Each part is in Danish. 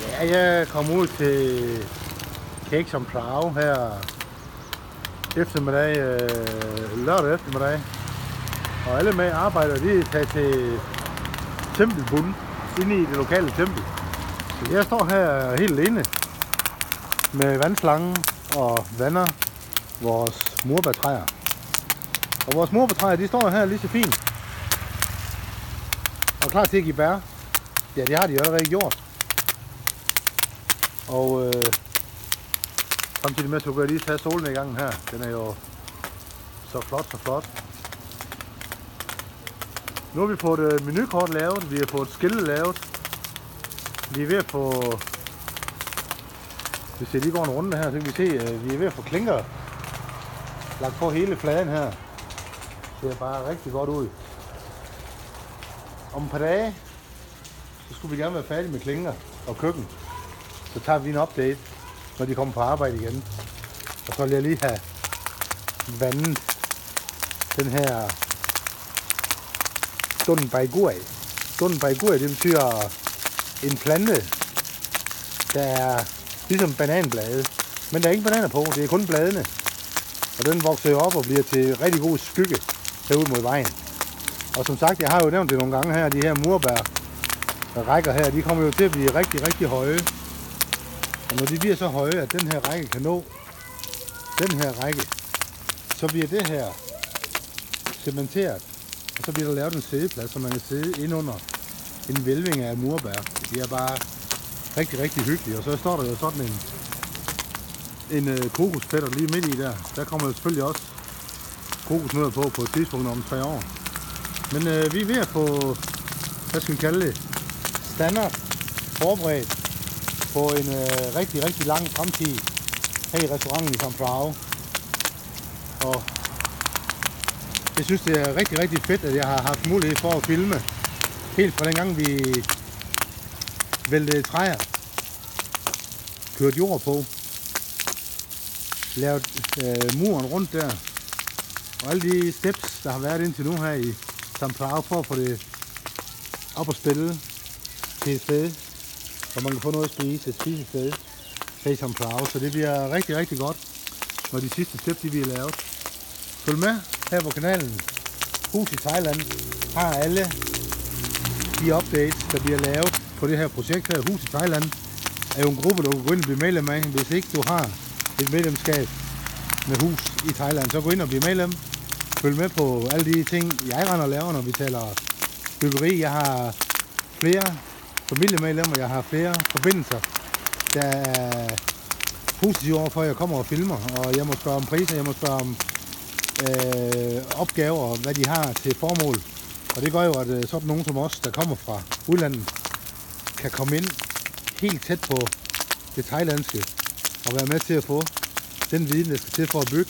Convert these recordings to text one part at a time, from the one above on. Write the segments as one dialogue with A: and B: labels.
A: Ja, jeg kom ud til Cakes on Plough her eftermiddag, lørdag eftermiddag. Og alle med arbejder, de er taget til Tempelbund, inde i det lokale tempel. Så jeg står her helt alene med vandslangen og vander vores murbærtræer. Og vores murbærtræer, de står her lige så fint og klar til at give bær. Ja, det har de allerede gjort. Og samtidig med, så kan jeg lige tage solnedgangen her. Den er jo så flot. Nu har vi fået et menukort lavet, vi har fået skilte lavet. Vi er ved at få, hvis jeg lige går en runde her, så kan vi se, at vi er ved at få klinker lagt på hele fladen her. Det ser bare rigtig godt ud. Om et par dage, så skulle vi gerne være færdige med klinker og køkken. Så tager vi en update, når de kommer på arbejde igen. Og så vil jeg lige have vandet den her Dunbaigui. Dunbaigui, det betyder en plante, der er ligesom bananblade. Men der er ingen bananer på, det er kun bladene. Og den vokser jo op og bliver til rigtig god skygge herude mod vejen. Og som sagt, jeg har jo nævnt det nogle gange her, de her murbær rækker her, de kommer jo til at blive rigtig høje. Og når de bliver så høje, at den her række kan nå den her række, så bliver det her cementeret. Og så bliver der lavet en sædeplads, så man kan sidde ind under en hvælving af murbær. Det er bare rigtig hyggeligt. Og så står der jo sådan en kokospætter lige midt i der. Der kommer jo selvfølgelig også kokosnødder på et tidspunkt om 3 år. Men vi er ved at få, hvad skal vi kalde det, standard forberedt på en rigtig lang fremtid her i restauranten i St. Plough. Og jeg synes, det er rigtig fedt, at jeg har haft mulighed for at filme helt fra den gang vi væltede træer, kørt jord på, lavet muren rundt der, og alle de steps, der har været indtil nu her i St. Plough, for at få det op at spille til et sted, hvor man kan få noget at spise, et spisested her i St. Plough. Så det bliver rigtig godt, når de sidste steps de bliver lavet. Følg med her på kanalen. Hus i Thailand har alle de updates, der bliver lavet på det her projekt her. Hus i Thailand er jo en gruppe, du kan gå ind og blive medlem af. Hvis ikke du har et medlemskab med Hus i Thailand, så gå ind og blive medlem. Følg med på alle de ting, jeg render og laver, når vi taler byggeri. Jeg har flere familiemedlemmer, jeg har flere forbindelser, der er positive overfor, at jeg kommer og filmer. Og jeg må spørge om priser, jeg må spørge om opgaver, og hvad de har til formål. Og det gør jo, at sådan nogen som os, der kommer fra udlandet, kan komme ind helt tæt på det thailandske og være med til at få den viden, der skal til for at bygge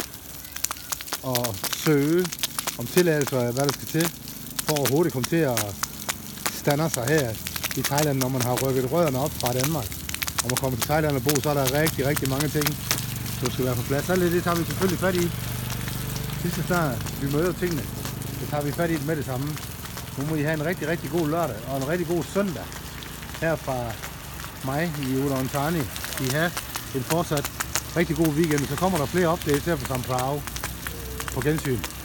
A: og søge om tilladelser af, hvad der skal til for overhovedet komme til at stande sig her i Thailand, når man har rykket rødderne op fra Danmark. Og man kommer til Thailand og bo, så er der rigtig mange ting, som skal være på plads. Så det tager vi selvfølgelig fat i. Lige så snart vi møder tingene, så tager vi fat i det med det samme. Nu må I have en rigtig god lørdag og en rigtig god søndag her fra mig i Udontani. I have en fortsat rigtig god weekend, så kommer der flere updates her på St. Plough. På gensyn.